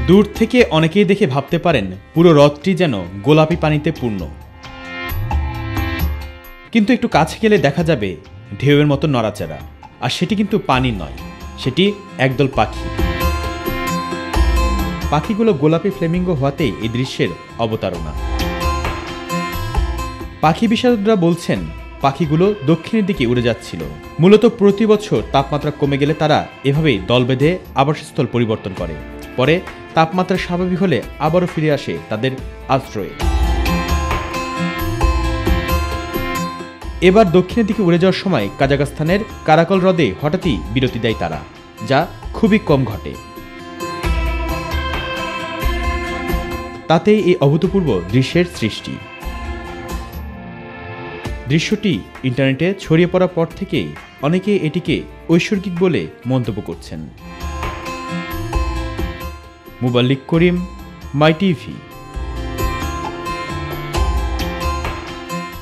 দূর থেকে অনেকেই দেখে ভাবতে পারেন পুরো হ্রদটি যেন গোলাপি পানিতে পূর্ণ, কিন্তু একটু কাছে গেলে দেখা যাবে ঢেউয়ের মতো নড়াচড়া। আর সেটি কিন্তু পানি নয়, সেটি একদল পাখি। পাখিগুলো গোলাপি ফ্লেমিঙ্গো হওয়াতেই এই দৃশ্যের অবতারণা। পাখি বিশেষজ্ঞরা বলছেন পাখিগুলো দক্ষিণের দিকে উড়ে যাচ্ছিল। মূলত প্রতি বছর তাপমাত্রা কমে গেলে তারা এভাবেই দল বেঁধে আবাসস্থল পরিবর্তন করে, পরে তাপমাত্রা স্বাভাবিক হলে আবারও ফিরে আসে তাদের আশ্রয়ে। এবার দক্ষিণের দিকে উড়ে যাওয়ার সময় কাজাখস্তানের কারাকল হ্রদে হঠাৎই বিরতি দেয় তারা, যা খুবই কম ঘটে। তাতেই এই অভূতপূর্ব দৃশ্যের সৃষ্টি। দৃশ্যটি ইন্টারনেটে ছড়িয়ে পড়ার পর থেকেই অনেকে এটিকে ঐশ্বরিক বলে মন্তব্য করছেন। Mubalik Karim, my TV.